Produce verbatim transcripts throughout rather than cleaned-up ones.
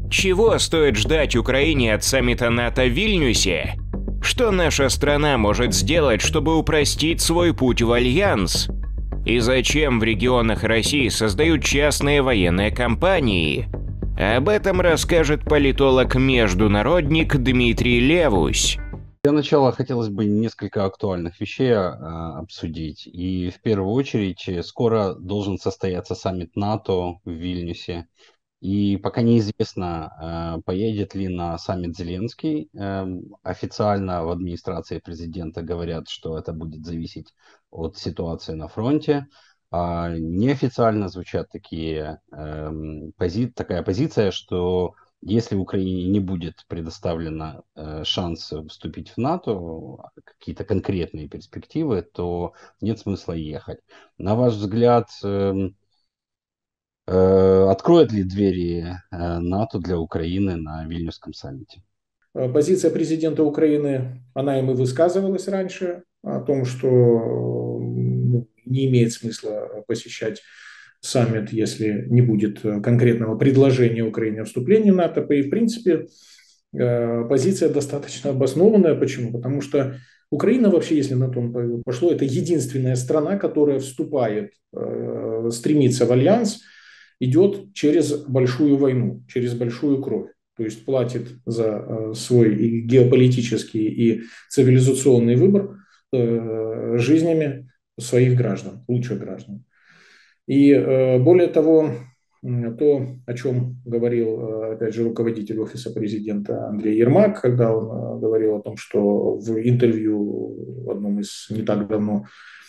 Чего стоит ждать Украине от саммита НАТО в Вильнюсе? Что наша страна может сделать, чтобы упростить свой путь в Альянс? И зачем в регионах России создают частные военные компании? Об этом расскажет политолог-международник Дмитрий Левусь. Для начала хотелось бы несколько актуальных вещей а, обсудить. И в первую очередь, скоро должен состояться саммит НАТО в Вильнюсе. И пока неизвестно, э, поедет ли на саммит Зеленский. Э, Официально в администрации президента говорят, что это будет зависеть от ситуации на фронте. А неофициально звучат такие, эм, пози- такая позиция, что если Украине не будет предоставлено э, шанс вступить в НАТО, какие-то конкретные перспективы, то нет смысла ехать. На ваш взгляд, эм, Э, Откроет ли двери э, НАТО для Украины на Вильнюсском саммите? Позиция президента Украины, она им и высказывалась раньше, о том, что ну, не имеет смысла посещать саммит, если не будет конкретного предложения Украине о вступлении в НАТО. И, в принципе, позиция достаточно обоснованная. Почему? Потому что Украина вообще, если на то пошло, это единственная страна, которая вступает, стремится в альянс, идет через большую войну, через большую кровь. То есть платит за свой и геополитический и цивилизационный выбор жизнями своих граждан, лучших граждан. И более того, то, о чем говорил, опять же, руководитель офиса президента Андрей Ермак, когда он говорил о том, что в интервью в одном из не так давно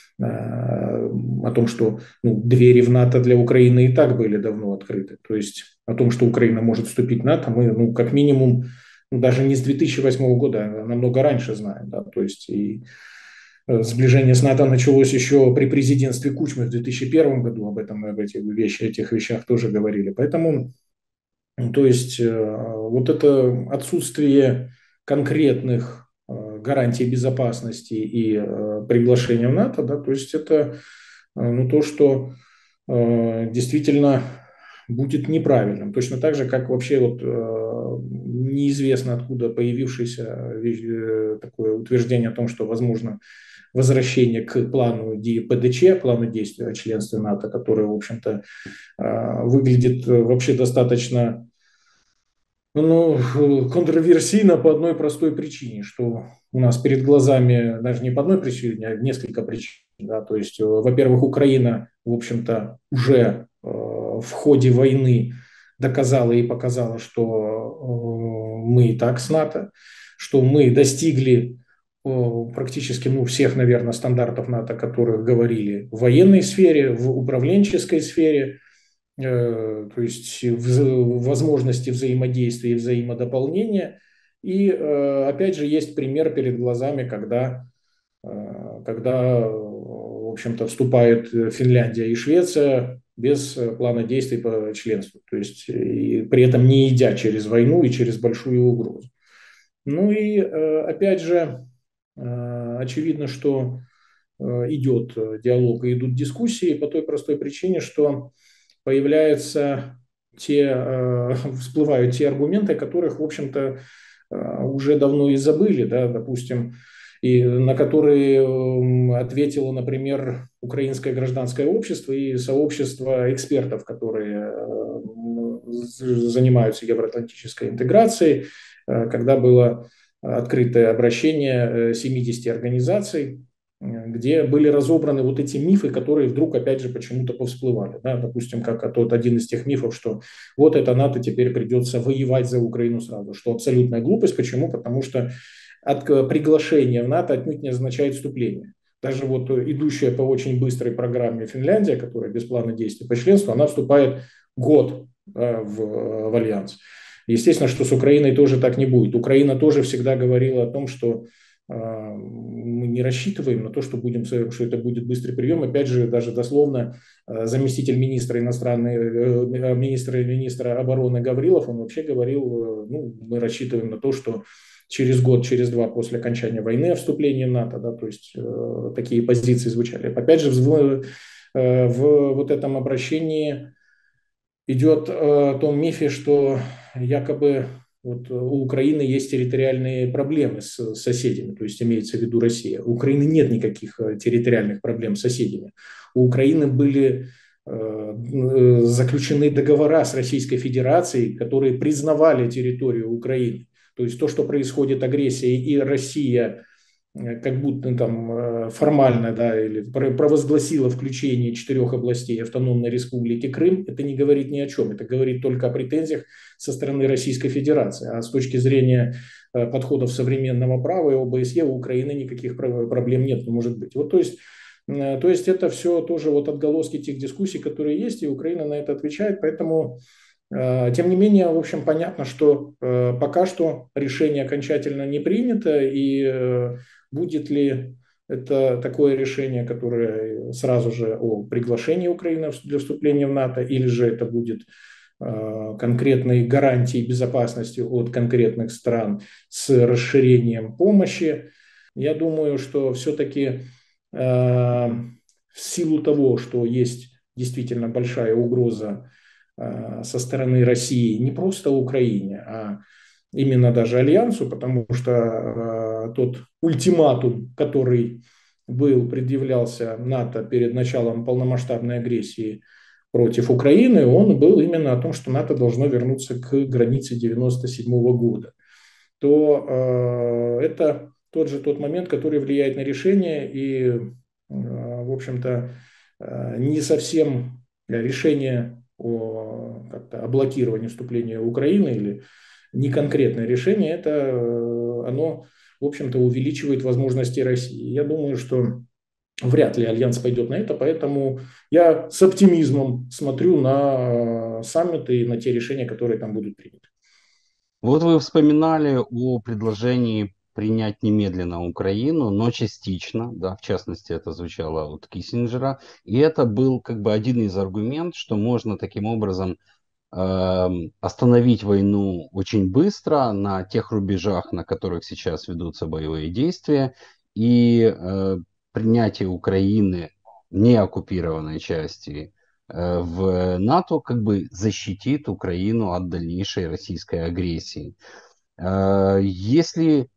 о том, что ну, двери в НАТО для Украины и так были давно открыты. То есть о том, что Украина может вступить в НАТО, мы ну, как минимум ну, даже не с две тысячи восьмого года, а намного раньше знаем. Да? То есть и сближение с НАТО началось еще при президентстве Кучмы в две тысячи первом году, об этом мы об этих, вещи, этих вещах тоже говорили. Поэтому то есть вот это отсутствие конкретных гарантии безопасности и э, приглашения в НАТО, да, то есть это э, ну, то, что э, действительно будет неправильным. Точно так же, как вообще вот, э, неизвестно откуда появившееся э, такое утверждение о том, что возможно возвращение к плану ПДЧ, плану действия о членстве НАТО, который, в общем-то, э, выглядит вообще достаточно ну, контроверсийно по одной простой причине, что у нас перед глазами, даже не по одной причине, а несколько причин. Да, то есть, во-первых, Украина, в общем-то, уже э, в ходе войны доказала и показала, что э, мы и так с НАТО, что мы достигли э, практически ну, всех, наверное, стандартов НАТО, о которых говорили в военной сфере, в управленческой сфере, то есть возможности взаимодействия и взаимодополнения. И опять же есть пример перед глазами, когда, когда в общем-то, вступает Финляндия и Швеция без плана действий по членству, то есть и при этом не идя через войну и через большую угрозу. Ну и опять же очевидно, что идет диалог и идут дискуссии по той простой причине, что появляются те, э, всплывают те аргументы, которых, в общем-то, э, уже давно и забыли, да, допустим, и на которые э, ответило, например, украинское гражданское общество и сообщество экспертов, которые э, занимаются евроатлантической интеграцией, э, когда было открытое обращение семидесяти организаций, где были разобраны вот эти мифы, которые вдруг опять же почему-то повсплывали. Да? Допустим, как тот один из тех мифов, что вот это НАТО теперь придется воевать за Украину сразу, что абсолютная глупость. Почему? Потому что от приглашения в НАТО отнюдь не означает вступление. Даже вот идущая по очень быстрой программе Финляндия, которая без плана действий по членству, она вступает год да, в, в альянс. Естественно, что с Украиной тоже так не будет. Украина тоже всегда говорила о том, что мы не рассчитываем на то, что, будем, что это будет быстрый прием. Опять же, даже дословно заместитель министра иностранной, министра, министра обороны Гаврилов, он вообще говорил, ну, мы рассчитываем на то, что через год, через два после окончания войны о вступлении в НАТО, да, то есть э, такие позиции звучали. Опять же, в, э, в вот этом обращении идет о том мифе, что якобы вот у Украины есть территориальные проблемы с соседями, то есть имеется в виду Россия. У Украины нет никаких территориальных проблем с соседями. У Украины были заключены договора с Российской Федерацией, которые признавали территорию Украины. То есть то, что происходит агрессия, и Россия как будто там формально, да, или провозгласила включение четырех областей автономной республики Крым, это не говорит ни о чем. Это говорит только о претензиях со стороны Российской Федерации. А с точки зрения подходов современного права и ОБСЕ у Украины никаких проблем нет, не может быть. Вот, то есть То есть это все тоже вот отголоски тех дискуссий, которые есть, и Украина на это отвечает. Поэтому, тем не менее, в общем, понятно, что пока что решение окончательно не принято, и будет ли это такое решение, которое сразу же о приглашении Украины для вступления в НАТО, или же это будет конкретной гарантией безопасности от конкретных стран с расширением помощи. Я думаю, что все-таки в силу того, что есть действительно большая угроза со стороны России не просто Украине, а именно даже Альянсу, потому что тот ультиматум, который был, предъявлялся НАТО перед началом полномасштабной агрессии против Украины, он был именно о том, что НАТО должно вернуться к границе девяносто седьмого года, то это тот же тот момент, который влияет на решение, и, в общем-то, не совсем решение о, как-то, о блокировании вступления Украины или не конкретное решение, это оно, в общем-то, увеличивает возможности России. Я думаю, что вряд ли Альянс пойдет на это, поэтому я с оптимизмом смотрю на саммиты и на те решения, которые там будут приняты. Вот вы вспоминали о предложении принять немедленно Украину, но частично, да, в частности, это звучало от Киссинджера, и это был как бы один из аргументов, что можно таким образом э, остановить войну очень быстро на тех рубежах, на которых сейчас ведутся боевые действия, и э, принятие Украины, не оккупированной части, в НАТО как бы защитит Украину от дальнейшей российской агрессии. Если,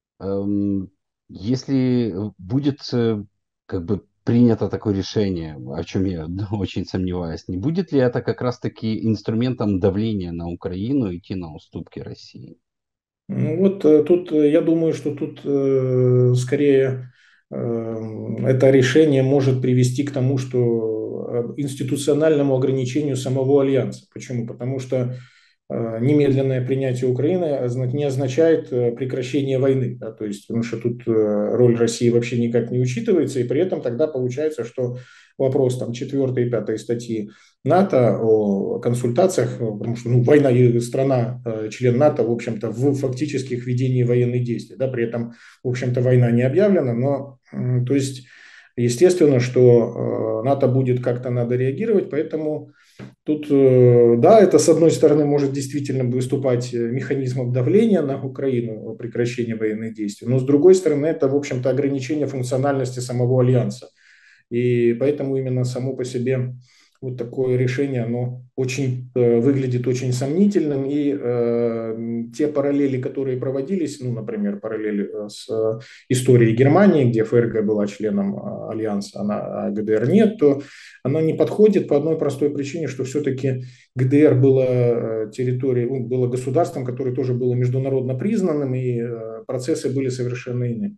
если будет как бы принято такое решение, о чем я очень сомневаюсь, не будет ли это как раз-таки инструментом давления на Украину идти на уступки России? Ну вот тут, я думаю, что тут э, скорее э, это решение может привести к тому, что институциональному ограничению самого Альянса. Почему? Потому что э, немедленное принятие Украины не означает прекращение войны. Да? То есть, потому что тут роль России вообще никак не учитывается, и при этом тогда получается, что вопрос там четвёртой и пятой статьи НАТО о консультациях, потому что ну, война и страна, член НАТО, в общем-то, в фактических ведении военных действий. Да, при этом, в общем-то, война не объявлена, но, то есть, естественно, что НАТО будет как-то надо реагировать, поэтому тут, да, это, с одной стороны, может действительно выступать механизмом давления на Украину о прекращении военных действий, но, с другой стороны, это, в общем-то, ограничение функциональности самого Альянса. И поэтому именно само по себе вот такое решение, оно очень э, выглядит очень сомнительным, и э, те параллели, которые проводились, ну, например, параллели с э, историей Германии, где ФРГ была членом э, Альянса, а ГДР нет, то оно не подходит по одной простой причине, что все-таки ГДР было территорией, ну, было государством, которое тоже было международно признанным, и э, процессы были совершенно иными.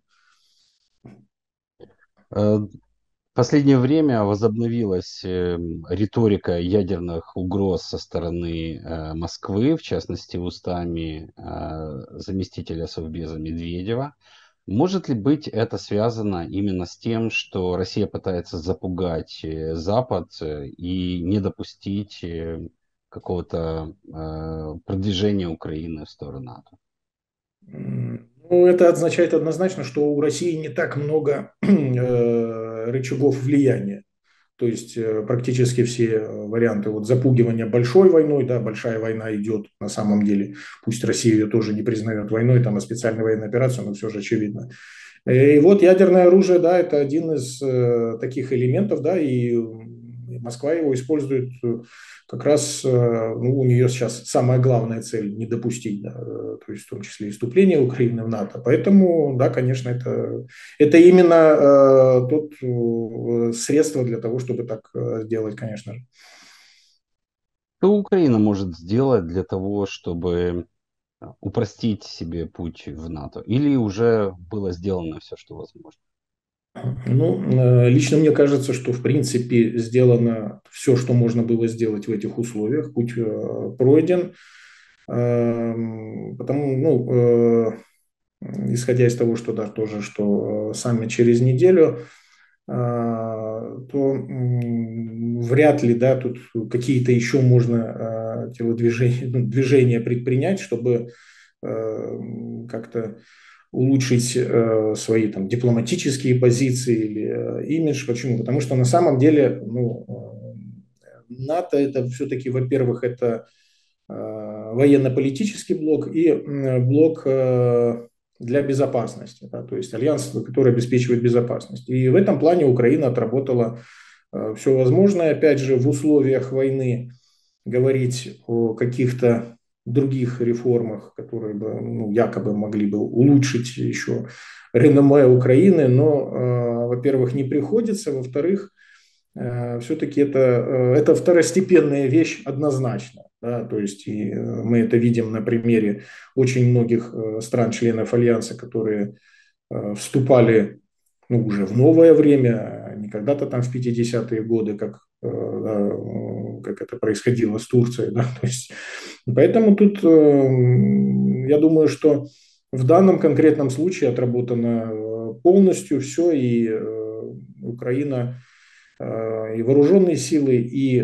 В последнее время возобновилась риторика ядерных угроз со стороны Москвы, в частности, устами заместителя Совбеза Медведева. Может ли быть это связано именно с тем, что Россия пытается запугать Запад и не допустить какого-то продвижения Украины в сторону НАТО? Ну, это означает однозначно, что у России не так много рычагов влияния. То есть практически все варианты вот запугивания большой войной, да, большая война идет на самом деле, пусть Россия ее тоже не признает войной, там, а специальной военной операцией, но все же очевидно. И вот ядерное оружие, да, это один из таких элементов, да, и И Москва его использует как раз, ну, у нее сейчас самая главная цель – не допустить, да, то есть в том числе и вступление Украины в НАТО. Поэтому, да, конечно, это, это именно тот средство для того, чтобы так сделать, конечно же. Что Украина может сделать для того, чтобы упростить себе путь в НАТО? Или уже было сделано все, что возможно? Ну, э, лично мне кажется, что в принципе сделано все, что можно было сделать в этих условиях. Путь э, пройден. Эм, Потому, ну, э, исходя из того, что да, тоже, что э, саммит через неделю, э, то м, вряд ли, да, тут какие-то еще можно э, телодвижения, ну, движения предпринять, чтобы э, как-то улучшить э, свои там дипломатические позиции или э, имидж. Почему? Потому что на самом деле, ну, э, НАТО это все-таки, во-первых, это э, военно-политический блок и э, блок э, для безопасности, да, то есть альянс, который обеспечивает безопасность. И в этом плане Украина отработала э, все возможное. Опять же, в условиях войны говорить о каких-то других реформах, которые бы, ну, якобы могли бы улучшить еще реноме Украины, но, э, во-первых, не приходится, во-вторых, э, все-таки это, э, это второстепенная вещь однозначно. Да, то есть и э, мы это видим на примере очень многих э, стран-членов Альянса, которые э, вступали, ну, уже в новое время, не когда-то там в пятидесятые годы, как, э, да, как это происходило с Турцией. Да, то есть, поэтому тут э, я думаю, что в данном конкретном случае отработано э, полностью все, и э, Украина, и вооруженные силы, и,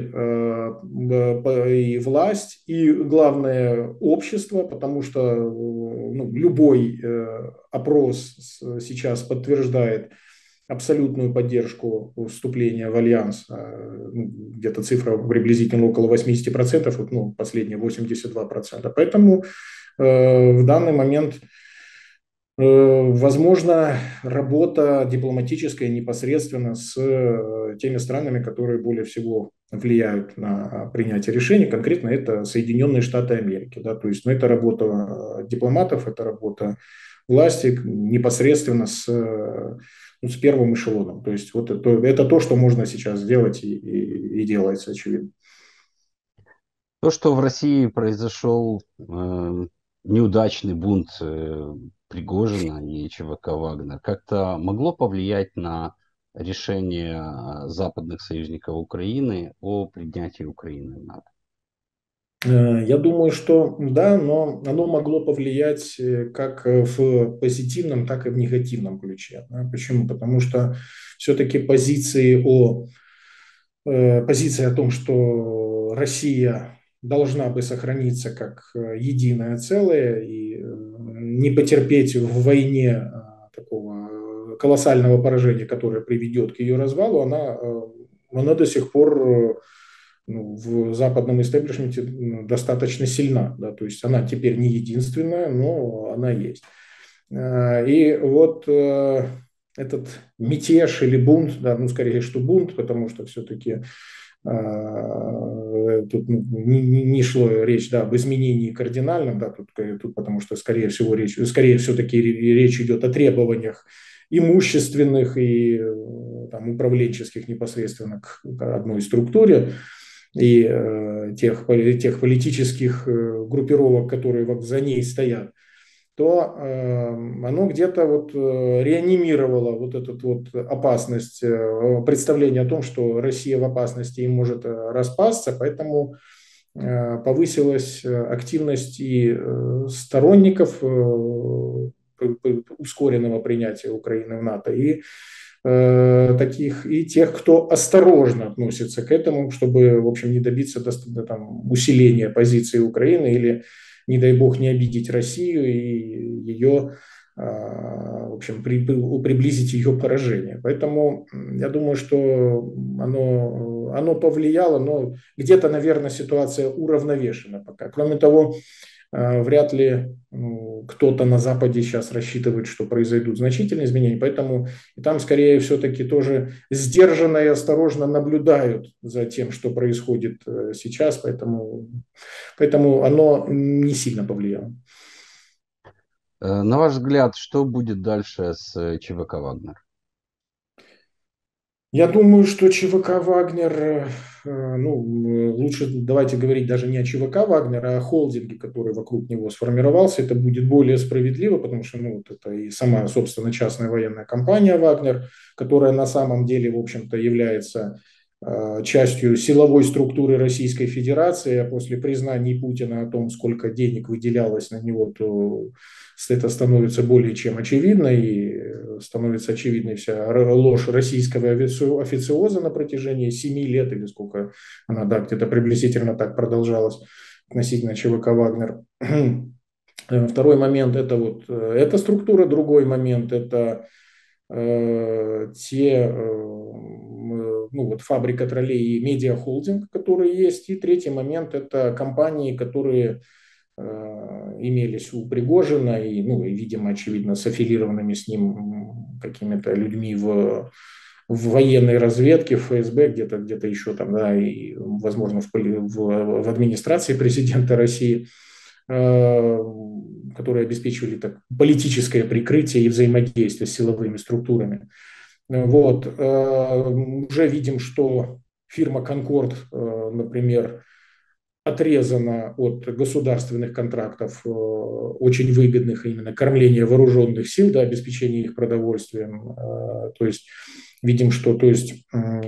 и власть, и, главное, общество, потому что, ну, любой опрос сейчас подтверждает абсолютную поддержку вступления в альянс. Где-то цифра приблизительно около восемьдесят процентов, ну, последние восемьдесят два процента. Поэтому в данный момент возможно работа дипломатическая непосредственно с теми странами, которые более всего влияют на принятие решений. Конкретно это Соединенные Штаты Америки. Да, то есть, ну, это работа дипломатов, это работа власти непосредственно с, ну, с первым эшелоном. То есть вот это, это то, что можно сейчас сделать и, и, и делается, очевидно. То, что в России произошел э, неудачный бунт э, Пригожина и ЧВК «Вагнер», как-то могло повлиять на решение западных союзников Украины о принятии Украины в НАТО? Я думаю, что да, но оно могло повлиять как в позитивном, так и в негативном ключе. Почему? Потому что все-таки позиции о, позиции о том, что Россия должна бы сохраниться как единое целое и не потерпеть в войне такого колоссального поражения, которое приведет к ее развалу, она, она до сих пор, ну, в западном истеблишменте достаточно сильна. Да, то есть она теперь не единственная, но она есть. И вот этот мятеж или бунт, да, ну, скорее, что бунт, потому что все-таки тут не, не шло речь, да, об изменении кардинальном, да, тут, тут потому что, скорее всего, речь, скорее все-таки речь идет о требованиях имущественных и там, управленческих непосредственно к одной структуре, и э, тех, тех политических э, группировок, которые за ней стоят, то э, оно где-то вот э, реанимировало вот эту вот опасность, э, представление о том, что Россия в опасности и может э, распасться, поэтому э, повысилась активность и э, сторонников э, ускоренного принятия Украины в НАТО, и э, таких, и тех, кто осторожно относится к этому, чтобы, в общем, не добиться до, там, усиления позиции Украины или, не дай бог, не обидеть Россию и ее, в общем, при, приблизить ее поражение. Поэтому я думаю, что оно, оно повлияло, но где-то, наверное, ситуация уравновешена пока. Кроме того, вряд ли ну, кто-то на Западе сейчас рассчитывает, что произойдут значительные изменения, поэтому там скорее все-таки тоже сдержанно и осторожно наблюдают за тем, что происходит сейчас, поэтому, поэтому оно не сильно повлияло. На ваш взгляд, что будет дальше с ЧВК «Вагнер»? Я думаю, что ЧВК «Вагнер», ну, лучше давайте говорить даже не о ЧВК «Вагнер», а о холдинге, который вокруг него сформировался. Это будет более справедливо, потому что ну, вот это и сама, собственно, частная военная компания «Вагнер», которая на самом деле, в общем-то, является частью силовой структуры Российской Федерации, а после признаний Путина о том, сколько денег выделялось на него, то это становится более чем очевидно, и становится очевидной вся ложь российского официоза на протяжении семи лет, или сколько она, да, где-то приблизительно так продолжалась относительно ЧВК «Вагнер». Второй момент – это вот эта структура, другой момент – это э, те э, ну, вот фабрика троллей и медиахолдинг, которые есть. И третий момент – это компании, которые э, имелись у Пригожина и, ну, и, видимо, очевидно, с аффилированными с ним какими-то людьми в, в военной разведке, в ФСБ, где-то где-то еще там, да, и, возможно, в, в, в администрации президента России, э, которые обеспечивали так, политическое прикрытие и взаимодействие с силовыми структурами. Вот. Уже видим, что фирма «Конкорд», например, отрезана от государственных контрактов, очень выгодных, именно кормления вооруженных сил, да, обеспечения их продовольствием. То есть видим, что то есть,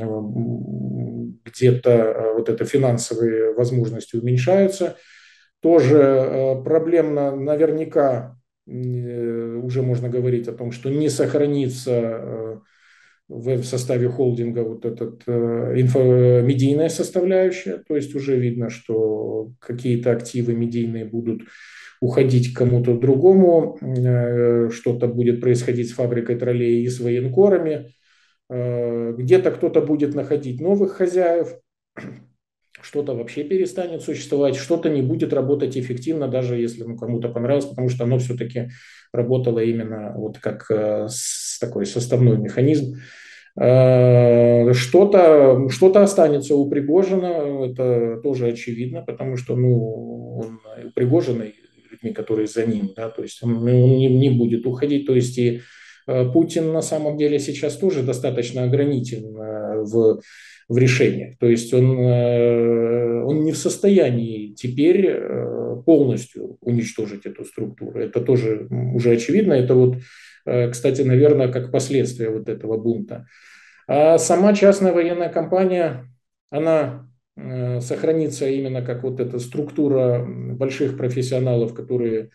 где-то вот это финансовые возможности уменьшаются. Тоже проблемно наверняка уже можно говорить о том, что не сохранится в составе холдинга вот эта инфомедийная составляющая, то есть уже видно, что какие-то активы медийные будут уходить к кому-то другому, что-то будет происходить с фабрикой троллей и с военкорами, где-то кто-то будет находить новых хозяев, что-то вообще перестанет существовать, что-то не будет работать эффективно, даже если ну, кому-то понравилось, потому что оно все-таки работало именно вот как э, с, такой составной механизм. Э, что-то, что-то останется у Пригожина, это тоже очевидно, потому что ну, он у Пригожина и людьми, которые за ним, да, то есть он, он не, не будет уходить, то есть и э, Путин на самом деле сейчас тоже достаточно ограничен э, в в решениях. То есть он, он не в состоянии теперь полностью уничтожить эту структуру. Это тоже уже очевидно. Это вот, кстати, наверное, как последствие вот этого бунта. А сама частная военная компания, она сохранится именно как вот эта структура больших профессионалов, которые,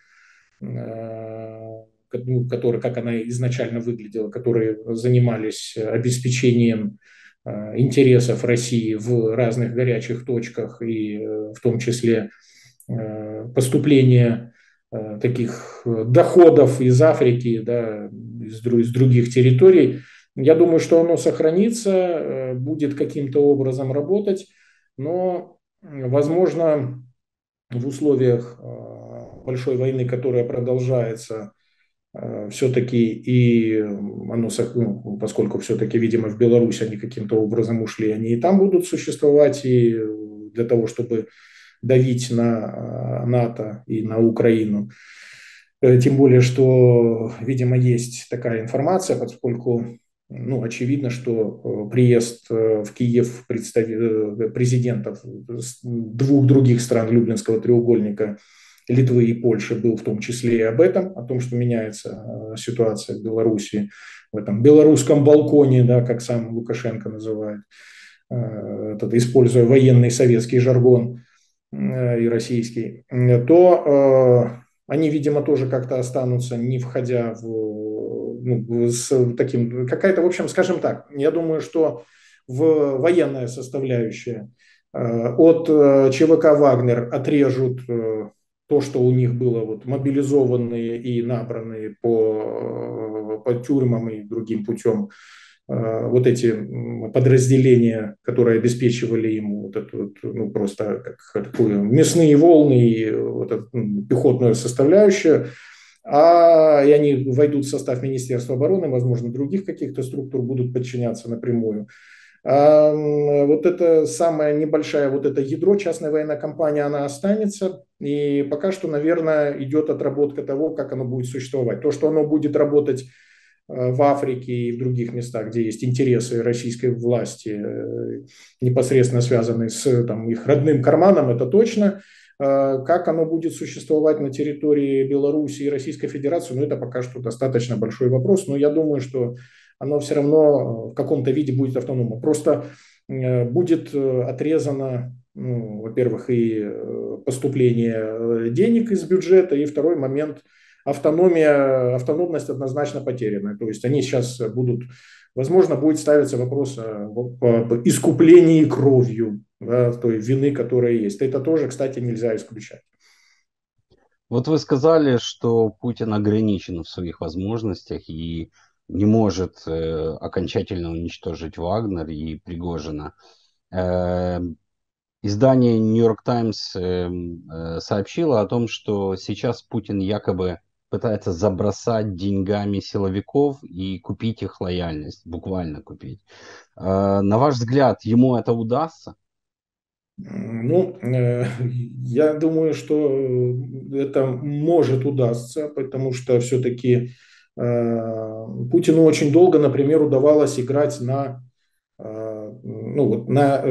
которые, как она изначально выглядела, которые занимались обеспечением интересов России в разных горячих точках и в том числе поступления таких доходов из Африки, да, из, из других территорий. Я думаю, что оно сохранится, будет каким-то образом работать, но, возможно, в условиях большой войны, которая продолжается, все-таки и оно, ну, поскольку все-таки, видимо, в Беларусь они каким-то образом ушли, они и там будут существовать, и для того, чтобы давить на НАТО и на Украину. Тем более, что, видимо, есть такая информация, поскольку, ну, очевидно, что приезд в Киев президентов двух других стран Люблинского треугольника, Литвы и Польши, был в том числе и об этом, о том, что меняется ситуация в Беларуси, в этом белорусском балконе, да, как сам Лукашенко называет, это, используя военный советский жаргон и российский, то они, видимо, тоже как-то останутся, не входя в, ну, с таким, какая-то, в общем, скажем так, я думаю, что в военная составляющая от ЧВК «Вагнер» отрежут то, что у них было вот мобилизованные и набранные по, по тюрьмам и другим путем вот эти подразделения, которые обеспечивали ему вот эту, ну, просто как такую мясные волны и вот эту пехотную составляющую, а и они войдут в состав Министерства обороны, возможно, других каких-то структур будут подчиняться напрямую. А вот это самая небольшая, вот это ядро частной военной компании, она останется. И пока что, наверное, идет отработка того, как оно будет существовать. То, что оно будет работать в Африке и в других местах, где есть интересы российской власти, непосредственно связанные с там, их родным карманом, это точно. Как оно будет существовать на территории Беларуси и Российской Федерации, ну, это пока что достаточно большой вопрос, но я думаю, что оно все равно в каком-то виде будет автономно. Просто будет отрезано, ну, во-первых, и поступление денег из бюджета, и второй момент – автономия, автономность однозначно потеряна. То есть они сейчас будут, возможно, будет ставиться вопрос об искуплении кровью, да, той вины, которая есть. Это тоже, кстати, нельзя исключать. Вот вы сказали, что Путин ограничен в своих возможностях и не может э, окончательно уничтожить Вагнер и Пригожина. Э, издание New York Times э, э, сообщило о том, что сейчас Путин якобы пытается забросать деньгами силовиков и купить их лояльность, буквально купить. Э, на ваш взгляд, ему это удастся? Ну, э, я думаю, что это может удастся, потому что все-таки э, Путину очень долго, например, удавалось играть на, э, ну, вот на,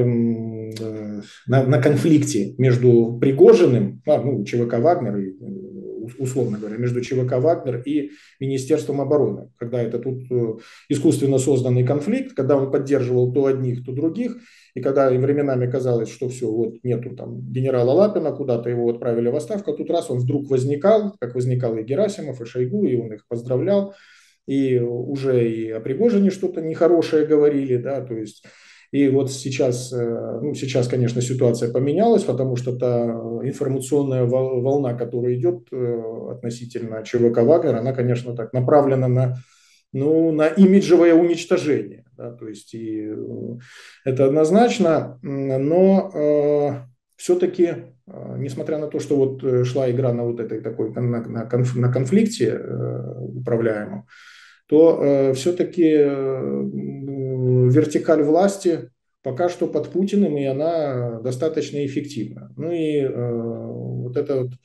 э, на, на конфликте между Пригожиным, а, ну, ЧВК «Вагнер», и, условно говоря, между ЧВК «Вагнер» и Министерством обороны, когда это тут искусственно созданный конфликт, когда он поддерживал то одних, то других, и когда и временами казалось, что все, вот нету там генерала Лапина, куда-то его отправили в отставку, тут раз он вдруг возникал, как возникал и Герасимов, и Шойгу, и он их поздравлял, и уже и о Пригожине что-то нехорошее говорили, да, то есть. И вот сейчас, ну, сейчас, конечно, ситуация поменялась, потому что та информационная волна, которая идет относительно ЧВК «Вагнер», она, конечно, так направлена на, ну, на имиджевое уничтожение. Да, то есть и это однозначно, но э, все-таки, э, несмотря на то, что вот шла игра на вот этой такой, на, на, конф, на конфликте э, управляемом, то э, все-таки э, вертикаль власти пока что под Путиным, и она достаточно эффективна. Ну и э, вот это вот,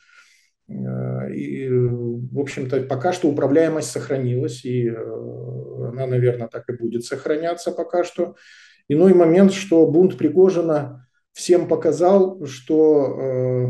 э, и, в общем-то, пока что управляемость сохранилась, и э, она, наверное, так и будет сохраняться пока что. Иной момент, что бунт Пригожина всем показал, что э,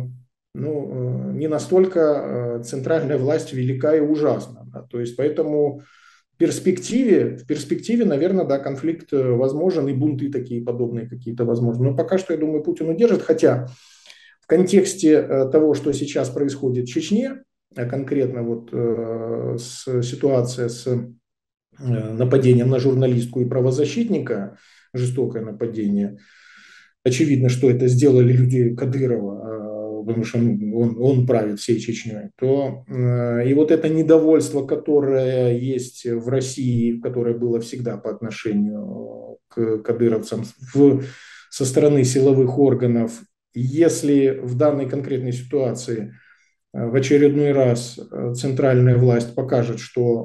ну, э, не настолько э, центральная власть велика и ужасна. Да? То есть поэтому в перспективе, в перспективе, наверное, да, конфликт возможен, и бунты такие подобные какие-то возможны. Но пока что, я думаю, Путин удержит, хотя в контексте того, что сейчас происходит в Чечне, а конкретно вот э, с, ситуация с э, нападением на журналистку и правозащитника, жестокое нападение, очевидно, что это сделали люди Кадырова, потому что он, он правит всей Чечней, то э, и вот это недовольство, которое есть в России, которое было всегда по отношению к кадыровцам в, со стороны силовых органов, если в данной конкретной ситуации э, в очередной раз центральная власть покажет,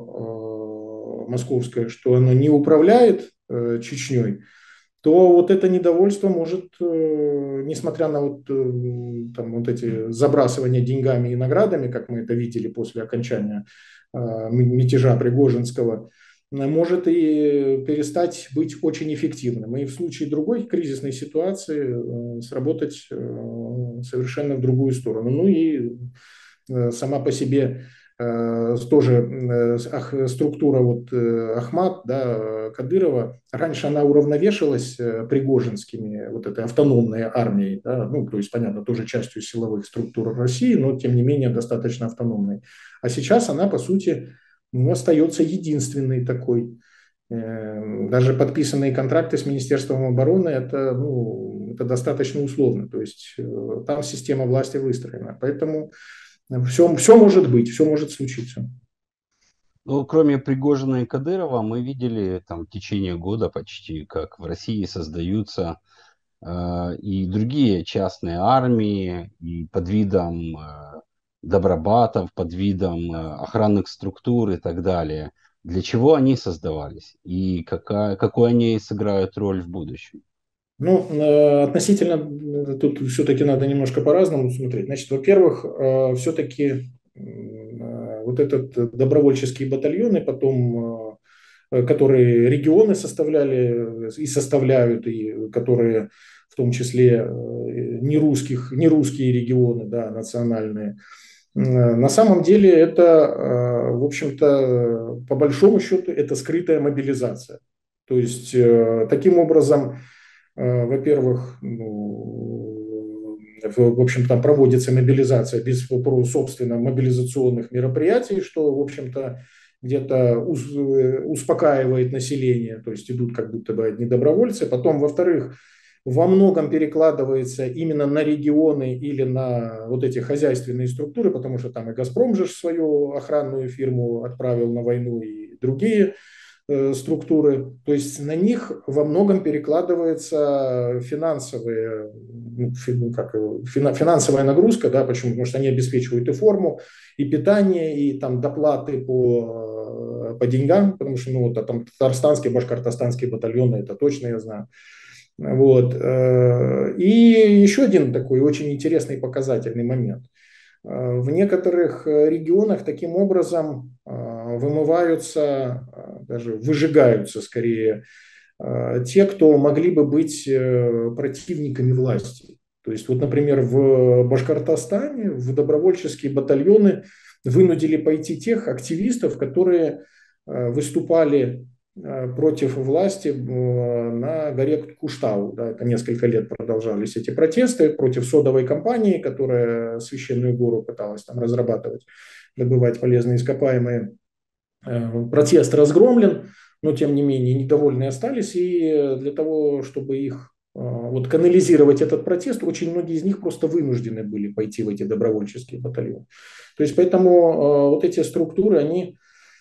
что э, московская, что она не управляет э, Чечней, то вот это недовольство может, несмотря на вот, там, вот эти забрасывания деньгами и наградами, как мы это видели после окончания мятежа Пригожинского, может и перестать быть очень эффективным. И в случае другой кризисной ситуации сработать совершенно в другую сторону. Ну и сама по себе тоже структура вот Ахмат, да, Кадырова, раньше она уравновешивалась пригожинскими, вот этой автономной армией, да, ну, то есть, понятно, тоже частью силовых структур России, но, тем не менее, достаточно автономной. А сейчас она, по сути, ну, остается единственной такой. Даже подписанные контракты с Министерством обороны, это, ну, это достаточно условно, то есть там система власти выстроена. Поэтому Все, все может быть, все может случиться. Ну, кроме Пригожина и Кадырова, мы видели там в течение года почти, как в России создаются э, и другие частные армии, и под видом э, добробатов, под видом э, охранных структур и так далее. Для чего они создавались и какая, какую они сыграют роль в будущем? Ну, э, относительно, э, тут все-таки надо немножко по-разному смотреть. Значит, во-первых, все-таки вот этот добровольческие батальоны, потом, э, которые регионы составляли и составляют, и которые в том числе э, не русских, не русские регионы, да, национальные. Э, На самом деле это, э, в общем-то, по большому счету, это скрытая мобилизация. То есть, э, таким образом, Э, во-первых, ну, в, в общем, там проводится мобилизация без, собственно, мобилизационных мероприятий, что, в общем-то, где-то уз- э, успокаивает население, то есть идут как будто бы одни добровольцы. Потом, во-вторых, во многом перекладывается именно на регионы или на вот эти хозяйственные структуры, потому что там и «Газпром» же свою охранную фирму отправил на войну, и другие э, структуры, то есть на них во многом перекладывается финансовые, ну, ну, как, финансовая нагрузка, да, почему? Потому что они обеспечивают и форму, и питание, и там доплаты по, по деньгам, потому что ну, вот, а там татарстанские, башкортостанские батальоны, это точно я знаю. Вот. э, И еще один такой очень интересный показательный момент. Э, В некоторых э, регионах таким образом э, вымываются, э, даже выжигаются скорее э, те, кто могли бы быть э, противниками власти. То есть, вот, например, в Башкортостане в добровольческие батальоны вынудили пойти тех активистов, которые э, выступали э, против власти э, на горе Куштау. Да, это несколько лет продолжались эти протесты против содовой компании, которая священную гору пыталась там разрабатывать, добывать полезные ископаемые. Э, Протест разгромлен, но тем не менее недовольные остались, и для того, чтобы их э, вот канализировать этот протест, очень многие из них просто вынуждены были пойти в эти добровольческие батальоны. То есть поэтому э, вот эти структуры, они,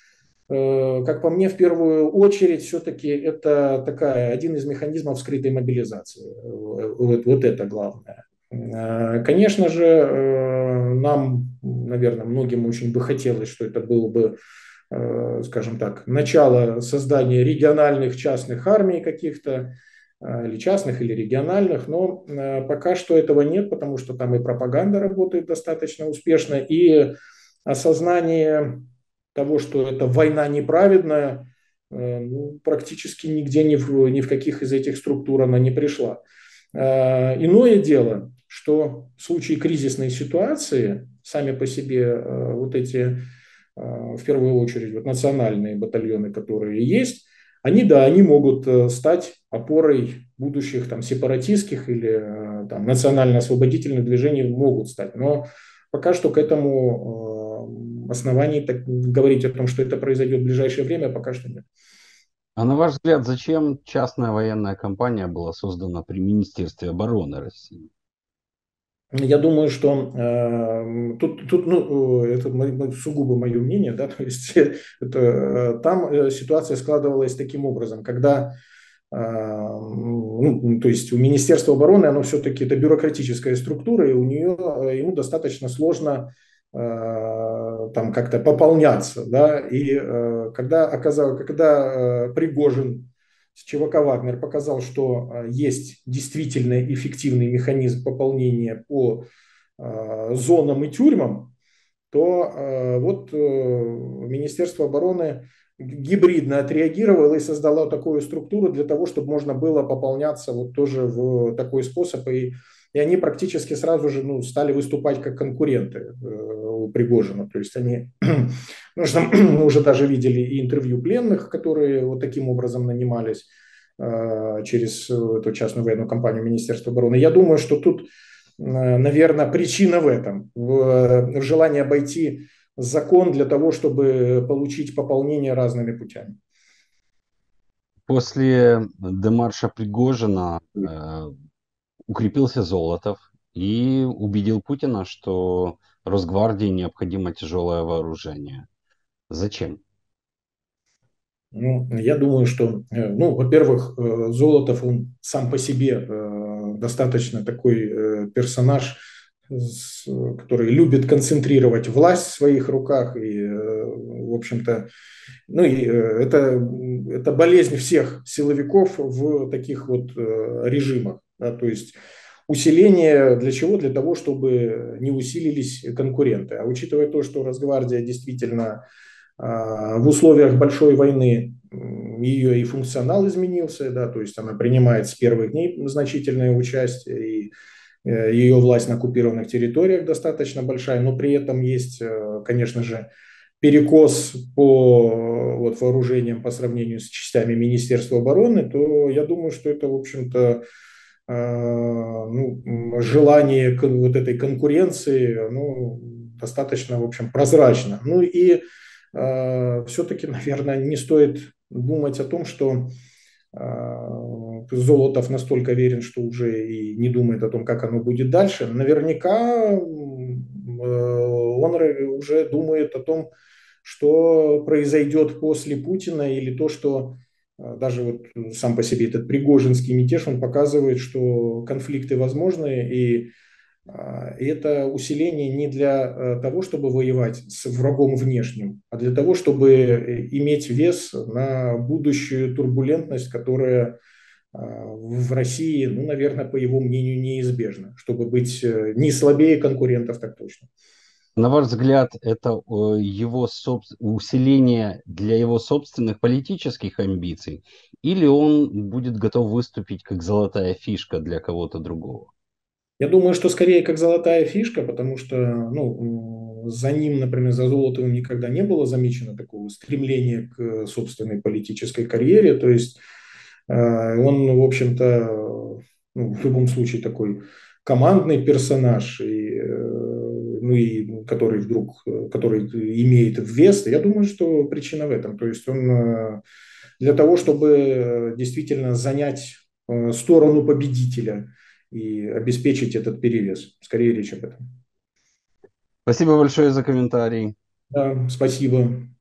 э, как по мне, в первую очередь все-таки это такая, один из механизмов скрытой мобилизации. Вот, вот это главное. Э, Конечно же, э, нам, наверное, многим очень бы хотелось, что это было бы, э, скажем так, начало создания региональных частных армий каких-то, э, или частных, или региональных, но э, пока что этого нет, потому что там и пропаганда работает достаточно успешно, и осознание того, что это война неправедная, э, ну, практически нигде ни в, ни в каких из этих структур она не пришла. Э, Иное дело, что в случае кризисной ситуации сами по себе э, вот эти, э, в первую очередь, вот национальные батальоны, которые есть, они, да, они могут э, стать опорой будущих там сепаратистских или э, там национально-освободительных движений, могут стать. Но пока что к этому э, оснований так, говорить о том, что это произойдет в ближайшее время, пока что нет. А на ваш взгляд, зачем частная военная компания была создана при Министерстве обороны России? Я думаю, что э, тут, тут ну, э, это мо- сугубо мое мнение, да, то есть это, э, там э, ситуация складывалась таким образом, когда, э, ну, то есть у Министерства обороны, оно все-таки это бюрократическая структура, и у нее, э, ему достаточно сложно э, там как-то пополняться, да, и э, когда оказалось, когда э, Пригожин ЧВК «Вагнер» показал, что э, есть действительно эффективный механизм пополнения по э, зонам и тюрьмам, то э, вот э, Министерство обороны гибридно отреагировало и создало такую структуру для того, чтобы можно было пополняться вот тоже в такой способ. И, и они практически сразу же ну, стали выступать как конкуренты э, у Пригожина. То есть они, ну, что мы уже даже видели и интервью пленных, которые вот таким образом нанимались э, через эту частную военную компанию Министерства обороны. Я думаю, что тут наверное, причина в этом, в, в желании обойти закон для того, чтобы получить пополнение разными путями. После демарша Пригожина э, укрепился Золотов и убедил Путина, что Росгвардии необходимо тяжелое вооружение. Зачем? Ну, я думаю, что, э, ну, во-первых, э, Золотов, он сам по себе э, достаточно такой э, персонаж, с- который любит концентрировать власть в своих руках. И, э, в общем-то, ну, и э, это, это болезнь всех силовиков в таких вот э, режимах. Да, то есть усиление для чего? Для того, чтобы не усилились конкуренты. А учитывая то, что Росгвардия действительно а, в условиях большой войны ее и функционал изменился, да, то есть она принимает с первых дней значительное участие, и э, ее власть на оккупированных территориях достаточно большая, но при этом есть, э, конечно же, перекос по вот, вооружениям по сравнению с частями Министерства обороны, то я думаю, что это, в общем-то, э, ну, желание вот этой конкуренции, ну, достаточно, в общем, прозрачно. Ну и э, все-таки, наверное, не стоит думать о том, что э, Золотов настолько верен, что уже и не думает о том, как оно будет дальше. Наверняка э, он уже думает о том, что произойдет после Путина, или то, что э, даже вот сам по себе этот Пригожинский мятеж, он показывает, что конфликты возможны, и а, и это усиление не для э, того, чтобы воевать с врагом внешним, а для того, чтобы э, иметь вес на будущую турбулентность, которая а, в России, ну, наверное, по его мнению, неизбежна, чтобы быть э, не слабее конкурентов, так точно. На ваш взгляд, это э, его собс- усиление для его собственных политических амбиций, или он будет готов выступить как золотая фишка для кого-то другого? Я думаю, что скорее как золотая фишка, потому что, ну, за ним, например, за Золотовым никогда не было замечено такого стремления к собственной политической карьере. То есть э, он, в общем-то, ну, в любом случае такой командный персонаж, и, э, ну, и который вдруг, э, который имеет вес. Я думаю, что причина в этом. То есть он э, для того, чтобы действительно занять э, сторону победителя и обеспечить этот перевес. Скорее речь об этом. Спасибо большое за комментарий. Да, спасибо.